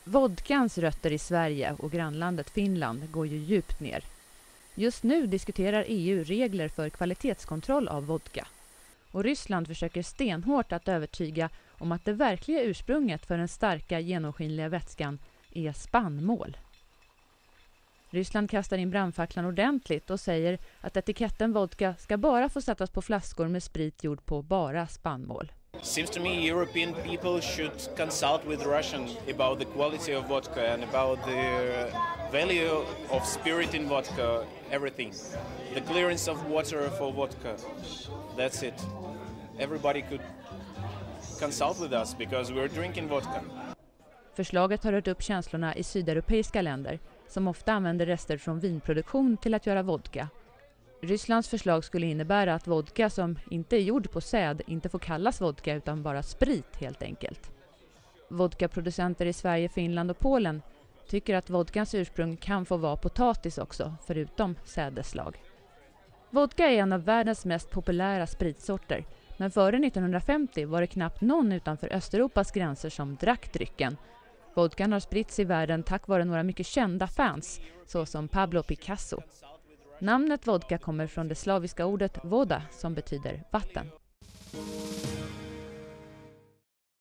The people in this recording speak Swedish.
Vodkans rötter i Sverige och grannlandet Finland går ju djupt ner. Just nu diskuterar EU regler för kvalitetskontroll av vodka. Och Ryssland försöker stenhårt att övertyga om att det verkliga ursprunget för den starka genomskinliga vätskan är spannmål. Ryssland kastar in brandfacklan ordentligt och säger att etiketten vodka ska bara få sättas på flaskor med sprit gjord på bara spannmål. Seems to me European people should consult with Russian about the quality of vodka and about the value of spirit in vodka, everything. The clearance of water for vodka. That's it. Everybody could consult with us because we're drinking vodka. Förslaget har rört upp känslorna i sydeuropeiska länder som ofta använder rester från vinproduktion till att göra vodka. Rysslands förslag skulle innebära att vodka som inte är gjord på säd inte får kallas vodka utan bara sprit helt enkelt. Vodkaproducenter i Sverige, Finland och Polen tycker att vodkans ursprung kan få vara potatis också, förutom sädesslag. Vodka är en av världens mest populära spritsorter, men före 1950 var det knappt någon utanför Östeuropas gränser som drack drycken. Vodkan har spritts i världen tack vare några mycket kända fans, såsom Pablo Picasso. Namnet vodka kommer från det slaviska ordet voda som betyder vatten.